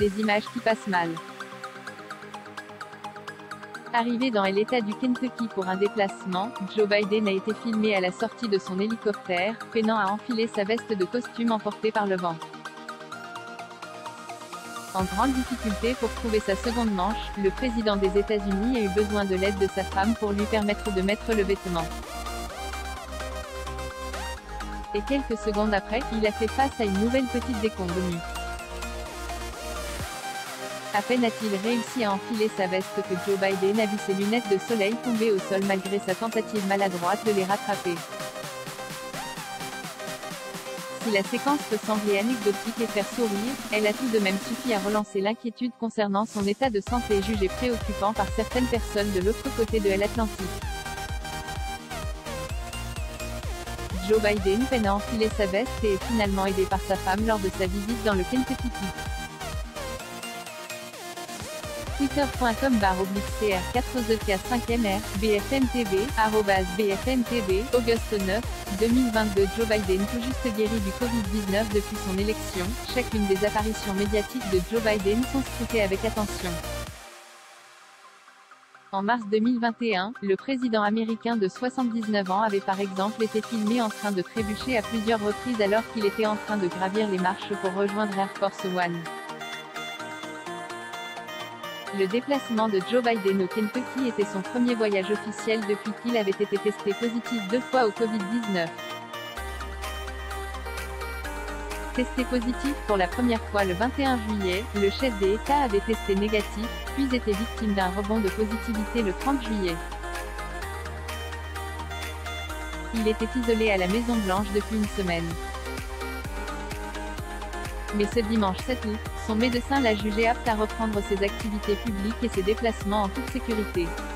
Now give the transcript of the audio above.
des images qui passent mal. Arrivé dans l'État du Kentucky pour un déplacement, Joe Biden a été filmé à la sortie de son hélicoptère, peinant à enfiler sa veste de costume emportée par le vent. En grande difficulté pour trouver sa seconde manche, le président des États-Unis a eu besoin de l'aide de sa femme pour lui permettre de mettre le vêtement. Et quelques secondes après, il a fait face à une nouvelle petite déconvenue. À peine a-t-il réussi à enfiler sa veste que Joe Biden a vu ses lunettes de soleil tomber au sol malgré sa tentative maladroite de les rattraper. Si la séquence peut sembler anecdotique et faire sourire, elle a tout de même suffi à relancer l'inquiétude concernant son état de santé jugé préoccupant par certaines personnes de l'autre côté de l'Atlantique. Joe Biden peine à enfiler sa veste et est finalement aidé par sa femme lors de sa visite dans le Kentucky. Twitter.com/CR4EK5MR, BFM TV, @BFM TV, Auguste 9, 2022. Joe Biden tout juste guéri du Covid-19 depuis son élection. Chacune des apparitions médiatiques de Joe Biden sont scrutées avec attention. En mars 2021, le président américain de 79 ans avait par exemple été filmé en train de trébucher à plusieurs reprises alors qu'il était en train de gravir les marches pour rejoindre Air Force One. Le déplacement de Joe Biden au Kentucky était son premier voyage officiel depuis qu'il avait été testé positif 2 fois au Covid-19. Testé positif pour la première fois le 21 juillet, le chef des États avait testé négatif, puis était victime d'un rebond de positivité le 30 juillet. Il était isolé à la Maison-Blanche depuis une semaine. Mais ce dimanche 7 août, son médecin l'a jugé apte à reprendre ses activités publiques et ses déplacements en toute sécurité.